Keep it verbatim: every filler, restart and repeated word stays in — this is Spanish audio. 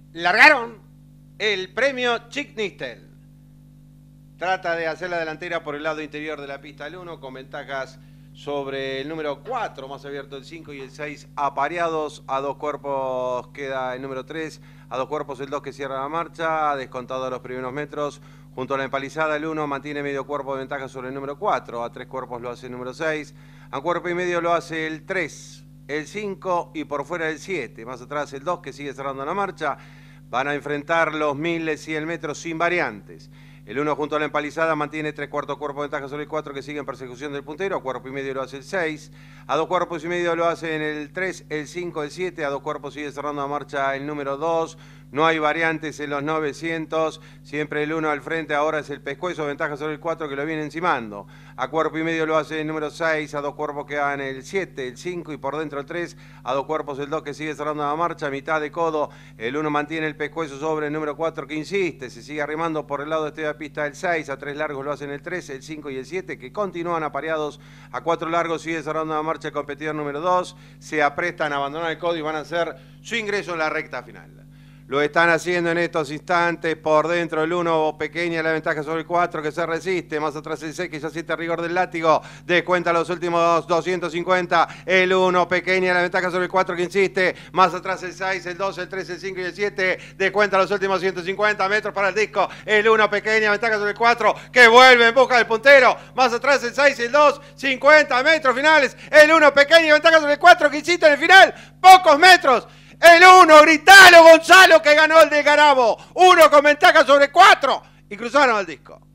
Largaron el premio Chick Nistel. Trata de hacer la delantera por el lado interior de la pista el uno con ventajas sobre el número cuatro, más abierto el cinco y el seis apareados. A dos cuerpos queda el número tres, a dos cuerpos el dos que cierra la marcha, descontado a los primeros metros. Junto a la empalizada el uno mantiene medio cuerpo de ventaja sobre el número cuatro, a tres cuerpos lo hace el número seis, a cuerpo y medio lo hace el tres, el cinco y por fuera el siete. Más atrás el dos que sigue cerrando la marcha. Van a enfrentar los mil cien metros sin variantes. El uno junto a la empalizada mantiene tres cuartos cuerpo de ventaja sobre el cuatro que sigue en persecución del puntero. A cuerpo y medio lo hace el seis. A dos cuerpos y medio lo hace en el tres, el cinco, el siete. A dos cuerpos sigue cerrando la marcha el número dos. No hay variantes en los novecientos. Siempre el uno al frente. Ahora es el pescuezo. Ventaja sobre el cuatro que lo viene encimando. A cuerpo y medio lo hace el número seis. A dos cuerpos quedan el siete, el cinco y por dentro el tres. A dos cuerpos el dos que sigue cerrando la marcha. Mitad de codo. El uno mantiene el pescuezo sobre el número cuatro que insiste. Se sigue arrimando por el lado de esta pista el seis. A tres largos lo hacen el tres, el cinco y el siete que continúan apareados. A cuatro largos sigue cerrando la marcha el competidor número dos. Se aprestan a abandonar el codo y van a hacer su ingreso en la recta final. Lo están haciendo en estos instantes. Por dentro el uno, pequeña la ventaja sobre el cuatro que se resiste. Más atrás el seis que ya siente rigor del látigo. Descuenta los últimos doscientos cincuenta. El uno, pequeña la ventaja sobre el cuatro que insiste. Más atrás el seis, el dos, el tres, el cinco y el siete. Descuenta los últimos ciento cincuenta metros para el disco. El uno, pequeña ventaja sobre el cuatro que vuelve en busca del puntero. Más atrás el seis, el dos, cincuenta metros finales. El uno, pequeña ventaja sobre el cuatro que insiste en el final. Pocos metros. El uno, gritalo Gonzalo que ganó el de Garabo. Uno con ventaja sobre cuatro y cruzaron al disco.